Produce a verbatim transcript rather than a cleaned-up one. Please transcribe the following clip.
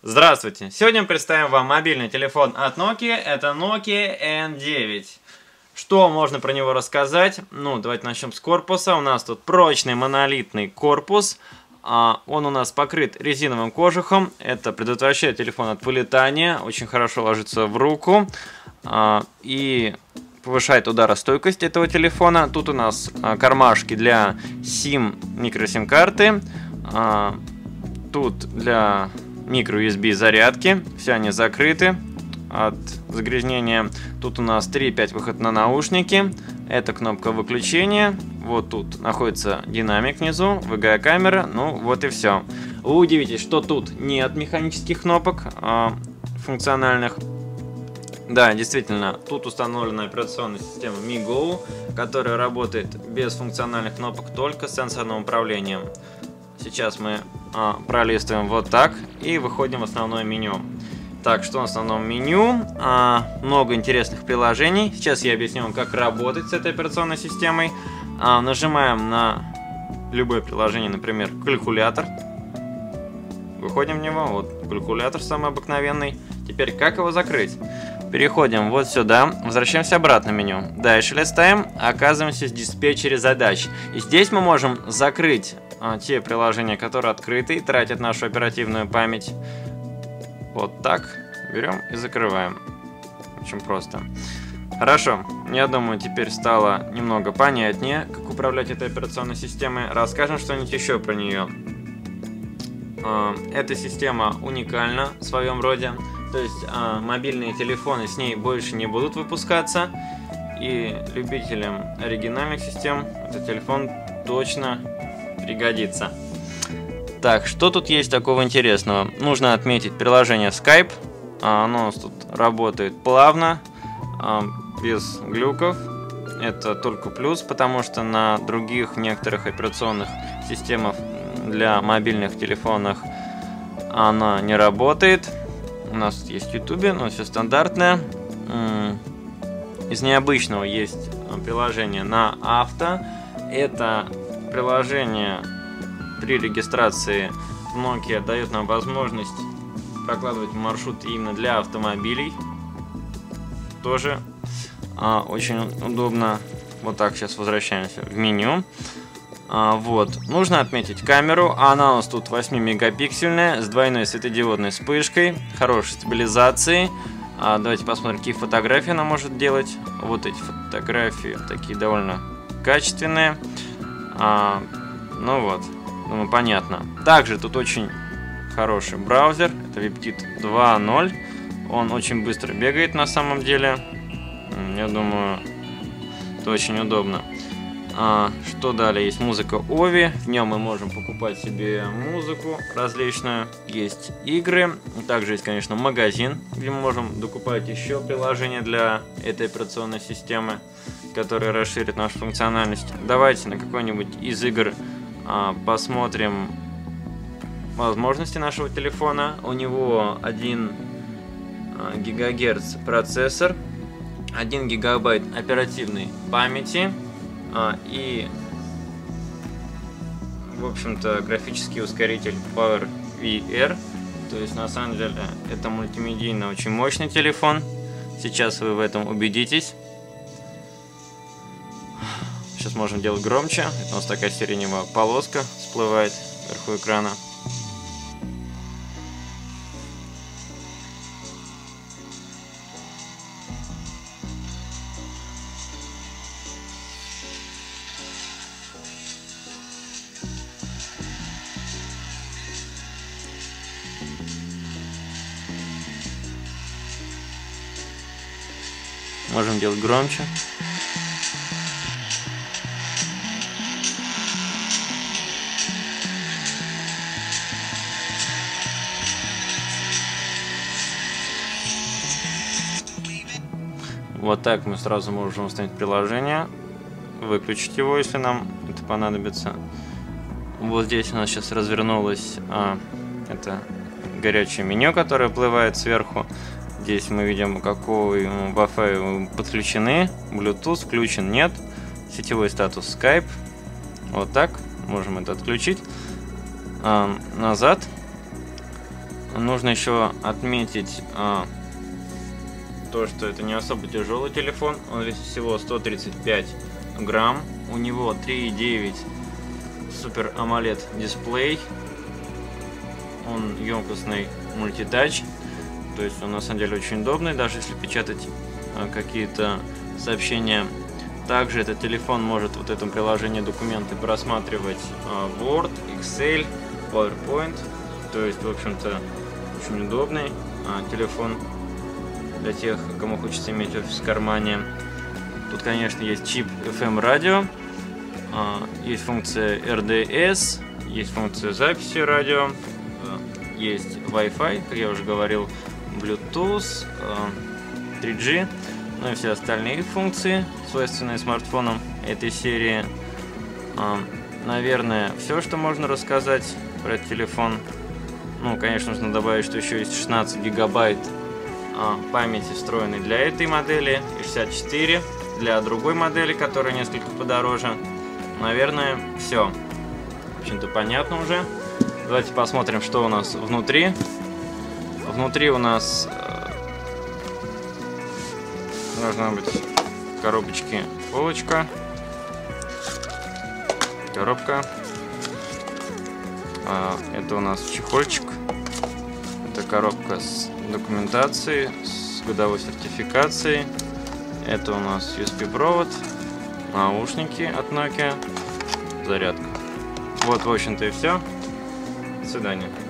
Здравствуйте! Сегодня мы представим вам мобильный телефон от Nokia. Это Nokia эн девять. Что можно про него рассказать? Ну, давайте начнем с корпуса. У нас тут прочный монолитный корпус. Он у нас покрыт резиновым кожухом. Это предотвращает телефон от вылетания. Очень хорошо ложится в руку. И повышает ударостойкость этого телефона. Тут у нас кармашки для сим, микросим-карты. Тут для микро-ю эс би зарядки. Все они закрыты от загрязнения. Тут у нас три пять выход на наушники. Это кнопка выключения. Вот тут находится динамик внизу, ви джи эй-камера. Ну, вот и все. Вы удивитесь, что тут нет механических кнопок а, функциональных. Да, действительно, тут установлена операционная система MiGo, которая работает без функциональных кнопок, только с сенсорным управлением. Сейчас мы а, пролистываем вот так и выходим в основное меню. Так, что в основном меню? А, много интересных приложений. Сейчас я объясню вам, как работать с этой операционной системой. А, нажимаем на любое приложение, например, калькулятор. Выходим в него. Вот калькулятор самый обыкновенный. Теперь как его закрыть? Переходим вот сюда, возвращаемся обратно в меню. Дальше листаем, оказываемся в диспетчере задач. И здесь мы можем закрыть а, те приложения, которые открыты и тратят нашу оперативную память. Вот так. Берем и закрываем. Очень просто. Хорошо. Я думаю, теперь стало немного понятнее, как управлять этой операционной системой. Расскажем что-нибудь еще про нее. А, эта система уникальна в своем роде. То есть а, мобильные телефоны с ней больше не будут выпускаться. И любителям оригинальных систем этот телефон точно пригодится. Так, что тут есть такого интересного? Нужно отметить приложение Skype. А, оно у нас тут работает плавно, а, без глюков. Это только плюс, потому что на других некоторых операционных системах для мобильных телефонов она не работает. У нас есть YouTube, но все стандартное. Из необычного есть приложение на авто. Это приложение при регистрации в Nokia дает нам возможность прокладывать маршрут именно для автомобилей. Тоже а, очень удобно. Вот так, сейчас возвращаемся в меню. А, вот. Нужно отметить камеру. Она у нас тут восьмимегапиксельная с двойной светодиодной вспышкой, хорошей стабилизацией. А, давайте посмотрим, какие фотографии она может делать. Вот эти фотографии такие довольно качественные. А, ну вот, думаю, понятно. Также тут очень хороший браузер. Это WebKit два ноль. Он очень быстро бегает на самом деле. Я думаю, это очень удобно. А, что далее? Есть музыка Ови. В нем мы можем покупать себе музыку различную. Есть игры. Также есть, конечно, магазин, где мы можем докупать еще приложения для этой операционной системы, которые расширят нашу функциональность. Давайте на какой-нибудь из игр а, посмотрим возможности нашего телефона. У него один гигагерц процессор, один гигабайт оперативной памяти. А, и, в общем-то, графический ускоритель PowerVR. То есть, на самом деле, это мультимедийно очень мощный телефон. Сейчас вы в этом убедитесь. Сейчас можем делать громче. Это у нас такая сиреневая полоска всплывает вверху экрана. Можем делать громче. Вот так мы сразу можем установить приложение, выключить его, если нам это понадобится. Вот здесь у нас сейчас развернулось а, это горячее меню, которое всплывает сверху. Здесь мы видим, какой Wi-Fi подключены, Bluetooth включен, нет, сетевой статус Skype. Вот так, можем это отключить. А, назад. Нужно еще отметить а, то, что это не особо тяжелый телефон. Он весит всего сто тридцать пять грамм. У него три и девять Super AMOLED дисплей. Он емкостный мультитач. То есть он на самом деле очень удобный, даже если печатать а, какие-то сообщения. Также этот телефон может вот в этом приложении документы просматривать а, Word, Excel, PowerPoint. То есть, в общем-то, очень удобный а, телефон для тех, кому хочется иметь офис в кармане. Тут, конечно, есть чип эф эм радио, а, есть функция эр дэ эс, есть функция записи радио, а, есть Wi-Fi, как я уже говорил, Bluetooth, а, три джи, ну и все остальные функции, свойственные смартфонам этой серии. А, наверное, все, что можно рассказать про этот телефон. Ну, конечно, нужно добавить, что еще есть шестнадцать гигабайт а, памяти встроенной для этой модели и шестьдесят четыре для другой модели, которая несколько подороже. Наверное, все. В общем-то, понятно уже. Давайте посмотрим, что у нас внутри. Внутри у нас э, должна быть в коробочке полочка. Коробка. Это у нас чехольчик. Это коробка с документацией, с годовой сертификацией. Это у нас ю эс би-провод, наушники от Nokia, зарядка. Вот, в общем-то, и все. До свидания.